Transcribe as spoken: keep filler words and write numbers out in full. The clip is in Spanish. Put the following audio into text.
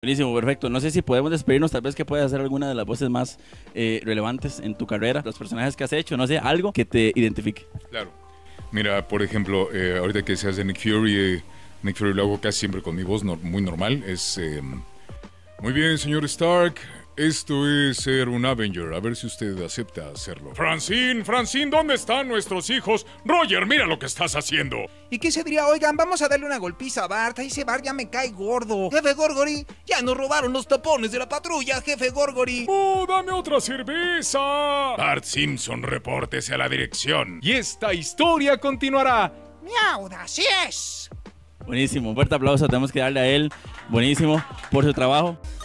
Buenísimo, perfecto. No sé si podemos despedirnos, tal vez que puedas hacer alguna de las voces más eh, relevantes en tu carrera, los personajes que has hecho, no sé, algo que te identifique. Claro. Mira, por ejemplo, eh, ahorita que se hace Nick Fury, eh, Nick Fury lo hago casi siempre con mi voz no, muy normal. Es eh, muy bien, señor Stark. Esto es ser un Avenger. A ver si usted acepta hacerlo. Francine, Francine, ¿dónde están nuestros hijos? Roger, mira lo que estás haciendo. ¿Y qué se diría? Oigan, vamos a darle una golpiza a Bart. Ese Bart ya me cae gordo. Jefe Gorgory, ya nos robaron los tapones de la patrulla, jefe Gorgory. ¡Oh, dame otra cerveza! Bart Simpson, repórtese a la dirección. Y esta historia continuará. ¡Miau! ¡Así es! Buenísimo, un fuerte aplauso, tenemos que darle a él, buenísimo, por su trabajo.